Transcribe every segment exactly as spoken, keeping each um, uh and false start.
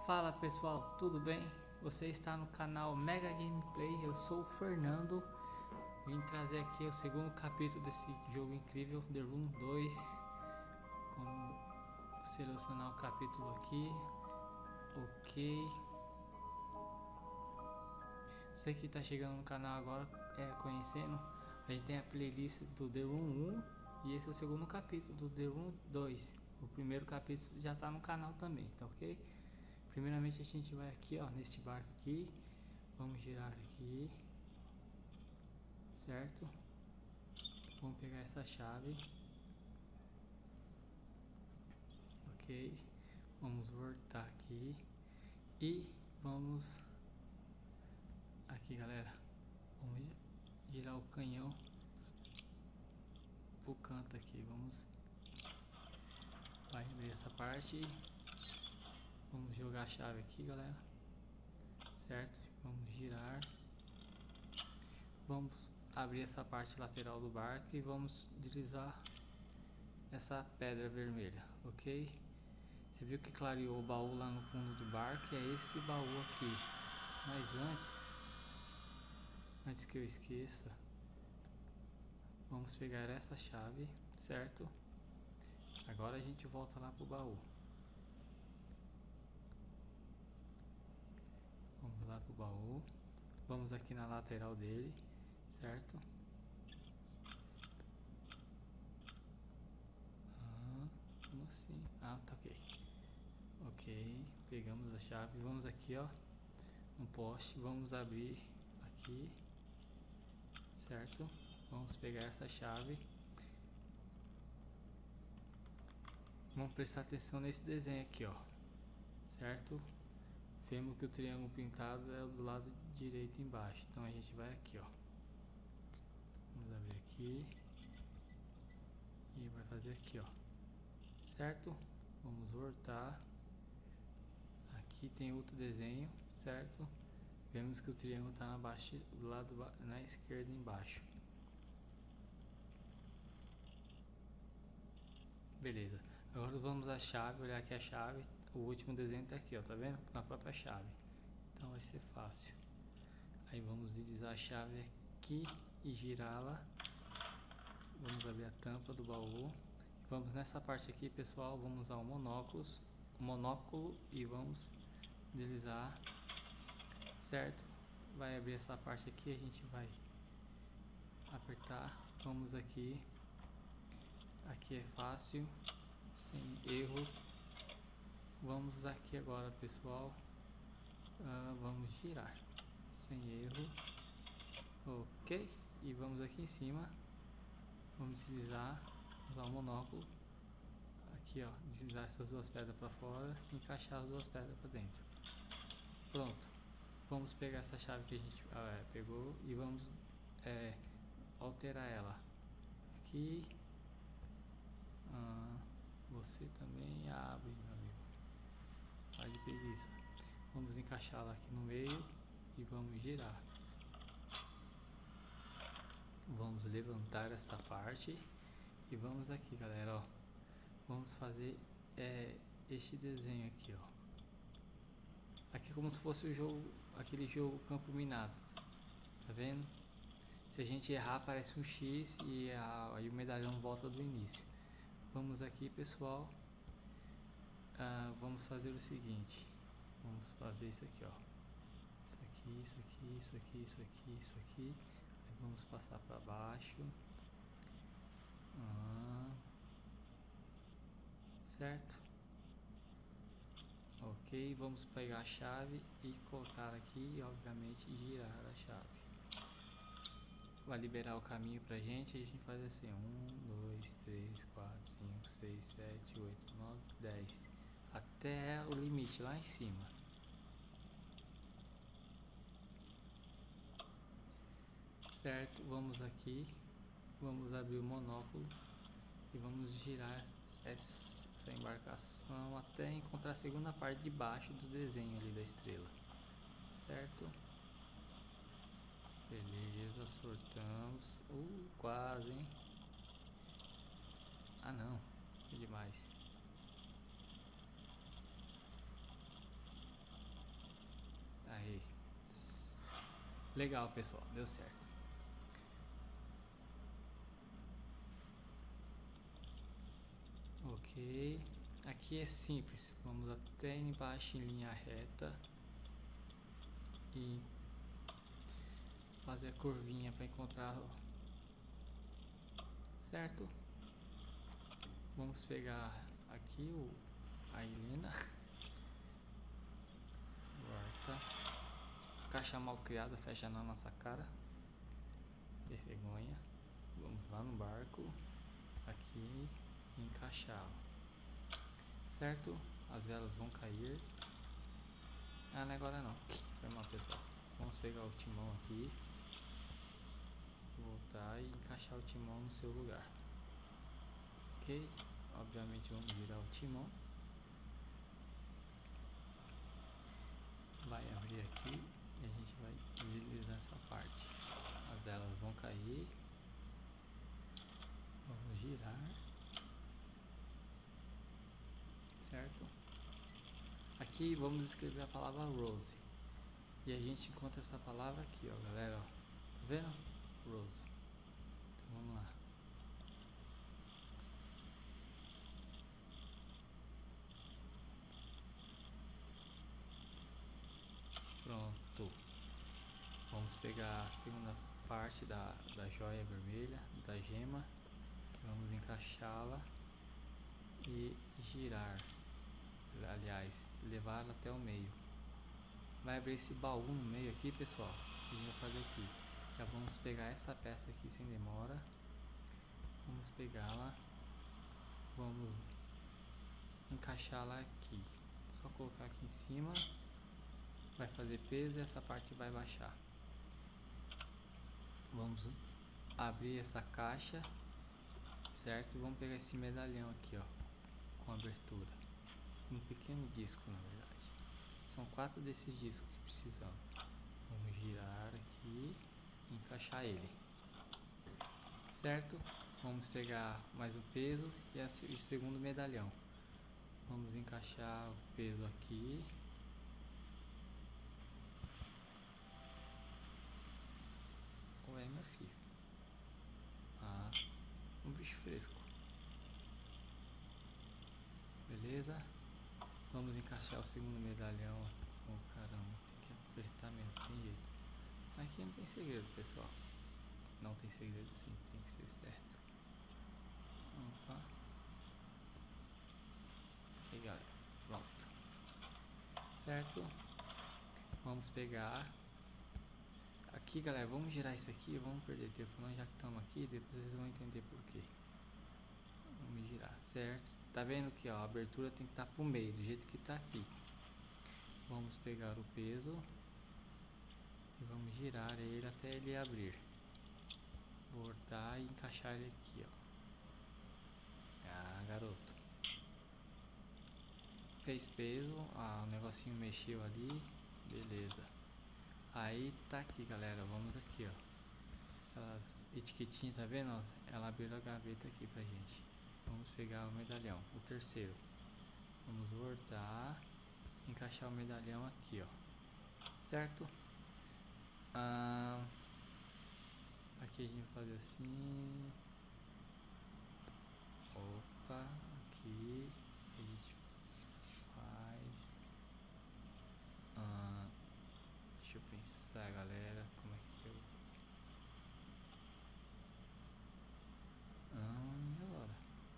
Fala pessoal, tudo bem? Você está no canal Mega Gameplay, eu sou o Fernando. Vim trazer aqui o segundo capítulo desse jogo incrível, The Room dois. Como selecionar o capítulo aqui. Ok. Você que está chegando no canal agora, é, conhecendo, a gente tem a playlist do The Room um e esse é o segundo capítulo do The Room dois. O primeiro capítulo já está no canal também, tá ok? Primeiramente a gente vai aqui, ó, neste barco aqui, vamos girar aqui, certo? Vamos pegar essa chave, ok? Vamos voltar aqui e vamos aqui, galera. Vamos girar o canhão pro canto aqui. Vamos, vai abrir essa parte. Vamos jogar a chave aqui, galera, certo? Vamos girar. Vamos abrir essa parte lateral do barco e vamos deslizar essa pedra vermelha, ok? Você viu que clareou o baú lá no fundo do barco? É esse baú aqui. Mas antes, antes que eu esqueça, vamos pegar essa chave, certo? Agora a gente volta lá pro baú. Vamos lá pro baú. Vamos aqui na lateral dele, certo? Ah, como assim? Ah, tá ok. Ok, pegamos a chave. Vamos aqui, ó, no poste. Vamos abrir aqui, certo? Vamos pegar essa chave. Vamos prestar atenção nesse desenho aqui, ó, certo? Vemos que o triângulo pintado é do lado direito embaixo. Então a gente vai aqui, ó. Vamos abrir aqui e vai fazer aqui, ó, certo? Vamos voltar. Aqui tem outro desenho, certo? Vemos que o triângulo está na baixa, do lado na esquerda embaixo. Beleza. Agora vamos à chave, olhar aqui a chave. O último desenho está aqui, ó, tá vendo? Na própria chave. Então vai ser fácil. Aí vamos deslizar a chave aqui e girá-la. Vamos abrir a tampa do baú. Vamos nessa parte aqui, pessoal, vamos usar o monóculo, o monóculo e vamos deslizar, certo? Vai abrir essa parte aqui, a gente vai apertar. Vamos aqui. Aqui é fácil, sem erro. Vamos aqui agora, pessoal. Uh, vamos girar sem erro, ok? E vamos aqui em cima. Vamos deslizar, usar o monóculo aqui, ó, deslizar essas duas pedras para fora e encaixar as duas pedras para dentro. Pronto. Vamos pegar essa chave que a gente ah, pegou e vamos é, alterar ela aqui. Ah, você também abre, meu amigo. Vai de preguiça. Vamos encaixá-la aqui no meio e vamos girar. Vamos levantar esta parte e vamos aqui, galera, ó. Vamos fazer é, este desenho aqui, ó. Aqui como se fosse o jogo, aquele jogo campo minado. Tá vendo? Se a gente errar aparece um X e a, aí o medalhão volta do início. Vamos aqui, pessoal. Ah, vamos fazer o seguinte. Vamos fazer isso aqui, ó. Isso aqui, isso aqui, isso aqui, isso aqui, isso aqui. Aí vamos passar para baixo. Ah, certo? Ok, vamos pegar a chave e colocar aqui e obviamente girar a chave. Vai liberar o caminho pra gente. A gente faz assim: um, dois, três, quatro, cinco, seis, sete, oito, nove, dez, até o limite lá em cima. Certo, vamos aqui, vamos abrir o monóculo e vamos girar essa embarcação até encontrar a segunda parte de baixo do desenho ali da estrela, certo? Beleza, sortamos. Uh, quase, hein? Ah, não, é demais. Legal, pessoal, deu certo. Ok, aqui é simples, vamos até embaixo em linha reta e fazer a curvinha para encontrar, certo? Vamos pegar aqui o, a Helena, volta, caixa mal criada, fecha na nossa cara, sem vergonha. Vamos lá no barco, aqui, e encaixá-lo, certo? As velas vão cair. Ah, não é agora não, foi mal, pessoal. Vamos pegar o timão aqui, voltar e encaixar o timão no seu lugar. Ok, obviamente vamos virar o timão, vai abrir aqui e a gente vai deslizar essa parte. As velas vão cair, vamos girar, certo? Aqui vamos escrever a palavra Rose e a gente encontra essa palavra aqui, ó, galera, ó. Tá vendo? Rose. Então vamos lá. Pronto. Vamos pegar a segunda parte da, da joia vermelha, da gema, vamos encaixá-la e girar, aliás, levá-la até o meio. Vai abrir esse baú no meio aqui, pessoal. O que a gente vai fazer aqui? Já vamos pegar essa peça aqui sem demora, vamos pegá-la, vamos encaixá-la aqui, só colocar aqui em cima, vai fazer peso e essa parte vai baixar. Vamos abrir essa caixa, certo? E vamos pegar esse medalhão aqui, ó, com abertura, um pequeno disco, na verdade. São quatro desses discos que precisamos. Vamos girar aqui e encaixar ele, certo? Vamos pegar mais o peso e o segundo medalhão. Vamos encaixar o peso aqui. Ué, meu filho. Ah, um bicho fresco. Beleza? Vamos encaixar o segundo medalhão. Oh, caramba, tem que apertar mesmo, tem jeito. Aqui não tem segredo, pessoal. Não tem segredo sim, tem que ser certo. Opa. E galera, pronto. Certo? Vamos pegar aqui, galera, vamos girar isso aqui, vamos perder tempo não, já que estamos aqui, depois vocês vão entender por quê. Vamos girar, certo? Tá vendo que ó, a abertura tem que estar pro meio, do jeito que tá aqui. Vamos pegar o peso e vamos girar ele até ele abrir. Voltar e encaixar ele aqui, ó. Ah, garoto. Fez peso, ah, o negocinho mexeu ali, beleza. Aí tá aqui, galera, vamos aqui, ó. As etiquetinhas, tá vendo? Ela abriu a gaveta aqui pra gente. Vamos pegar o medalhão, o terceiro. Vamos voltar, encaixar o medalhão aqui, ó. Certo? Ah, aqui a gente vai fazer assim. Opa, aqui a gente faz. Ah, deixa eu pensar, galera, como é que eu. Ah, e agora?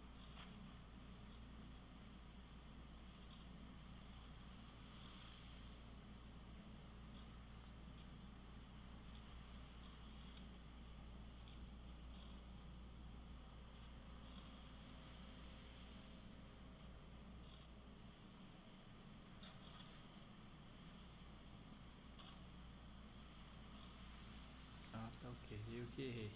Ah, tá ok, eu que errei.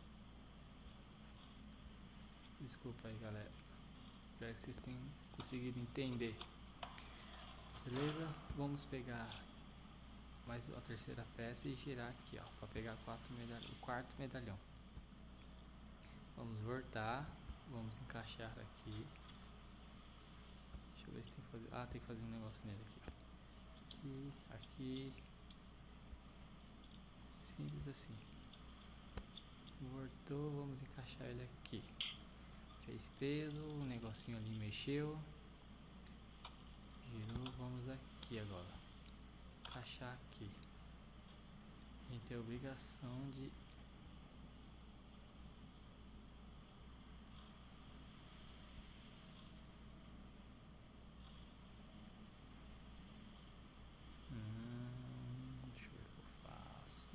Desculpa aí, galera. Espero que vocês tenham conseguido entender. Beleza? Vamos pegar mais a terceira peça e girar aqui, ó, para pegar quatro medalhão, o quarto medalhão. Vamos voltar, vamos encaixar aqui. Deixa eu ver se tem que fazer. Ah, tem que fazer um negócio nele aqui, ó. Aqui, aqui. Simples assim. Voltou, vamos encaixar ele aqui. Fez peso, o negocinho ali mexeu. Girou, vamos aqui agora. Encaixar aqui. A gente tem a obrigação de hum, deixa eu ver o que eu faço.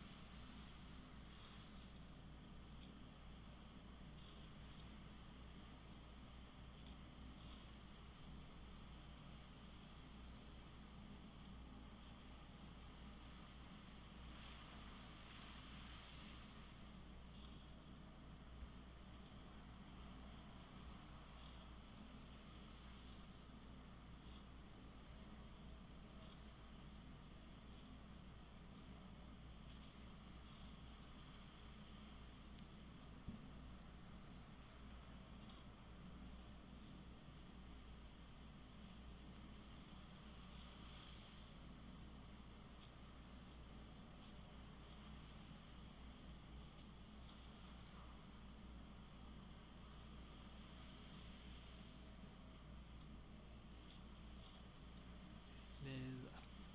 Beleza.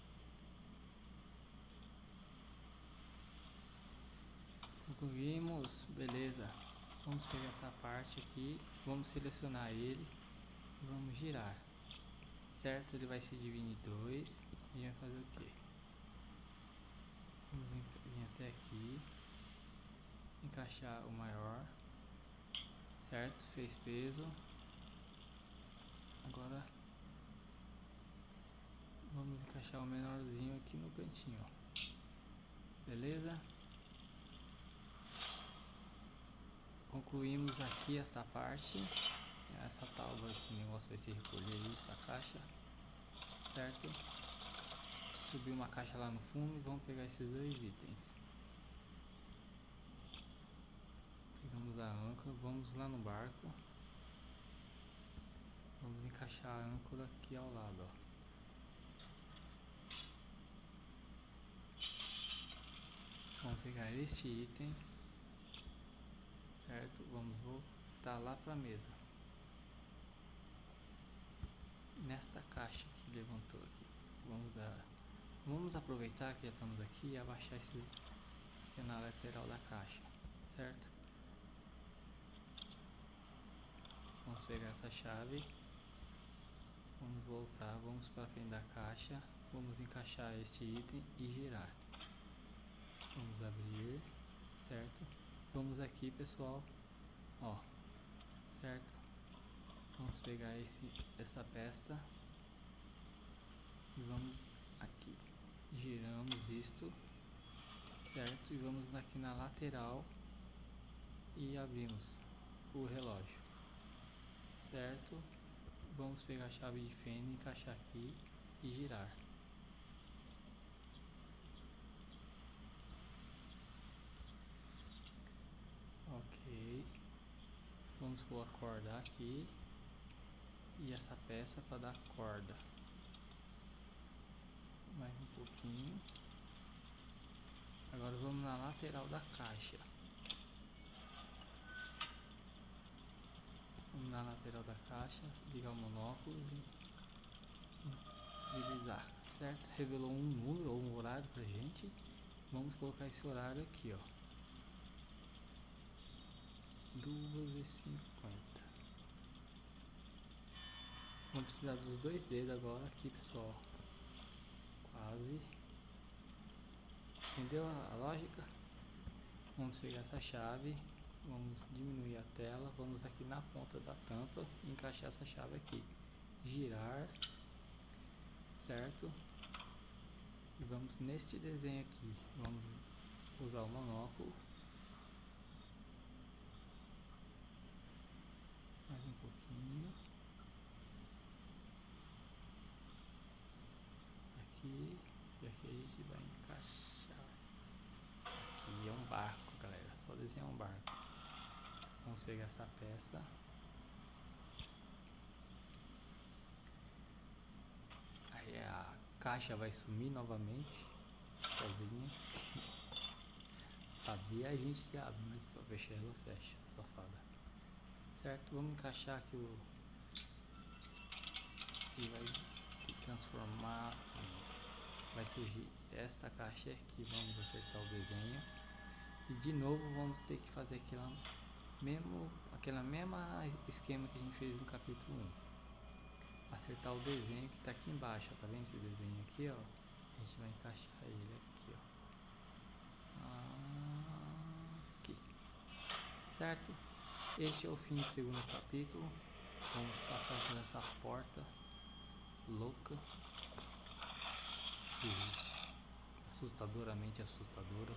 Concluímos, beleza. Vamos pegar essa parte aqui, vamos selecionar ele e vamos girar. Certo? Ele vai se dividir em dois. A gente vai fazer o quê? Vamos vir até aqui, encaixar o maior, certo? Fez peso. Agora vamos encaixar o menorzinho aqui no cantinho, ó. Beleza? Concluímos aqui esta parte. Essa tábua, esse negócio vai se recolher aí, essa caixa, certo? Subir uma caixa lá no fundo e vamos pegar esses dois itens. Pegamos a âncora, vamos lá no barco. Vamos encaixar a âncora aqui ao lado, ó. Vamos pegar este item, certo? Vamos voltar lá para a mesa. Nesta caixa que levantou aqui, vamos dar, vamos aproveitar que já estamos aqui e abaixar esses aqui na lateral da caixa, certo? Vamos pegar essa chave, vamos voltar, vamos para frente da caixa, vamos encaixar este item e girar. Vamos abrir, certo? Vamos aqui, pessoal, ó, certo? Vamos pegar esse, essa peça e vamos aqui, giramos isto, certo? E vamos aqui na lateral e abrimos o relógio, certo? Vamos pegar a chave de fenda, encaixar aqui e girar. Ok, vamos pôr a corda aqui e essa peça para dar corda. Mais um pouquinho. Agora vamos na lateral da caixa. Vamos na lateral da caixa, ligar o monóculo e divisar, certo? Revelou um número ou um horário pra gente. Vamos colocar esse horário aqui, ó. duas e cinquenta. Vamos precisar dos dois dedos agora aqui, pessoal. Quase. Entendeu a lógica? Vamos pegar essa chave, vamos diminuir a tela, vamos aqui na ponta da tampa e encaixar essa chave aqui. Girar, certo? E vamos neste desenho aqui, vamos usar o monóculo. Mais um pouquinho. Aqui, e aqui a gente vai encaixar. Aqui é um barco, galera, só desenhar um barco. Vamos pegar essa peça. Aí a caixa vai sumir novamente, sozinha. abrir a gente que abre, mas pra fechar ela fecha, safada. Certo? Vamos encaixar aqui o... E vai transformar... Vai surgir esta caixa aqui, vamos acertar o desenho. E de novo vamos ter que fazer aquela mesmo, aquela mesma esquema que a gente fez no capítulo um. Acertar o desenho que está aqui embaixo, tá vendo esse desenho aqui, ó? A gente vai encaixar ele aqui, ó. Aqui. Certo? Este é o fim do segundo capítulo. Vamos passar por essa porta louca. Assustadoramente assustadora.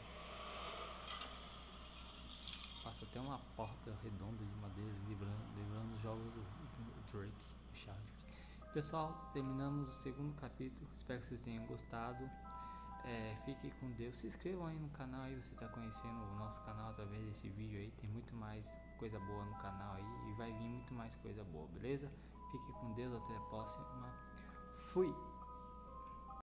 Passa até uma porta redonda de madeira, lembrando, lembrando os jogos do, do Drake, do Charles. Pessoal, terminamos o segundo capítulo. Espero que vocês tenham gostado. É, fiquem com Deus. Se inscrevam aí no canal aí, você está conhecendo o nosso canal através desse vídeo aí. Tem muito mais coisa boa no canal aí e vai vir muito mais coisa boa, beleza? Fiquem com Deus, até a próxima. Fui!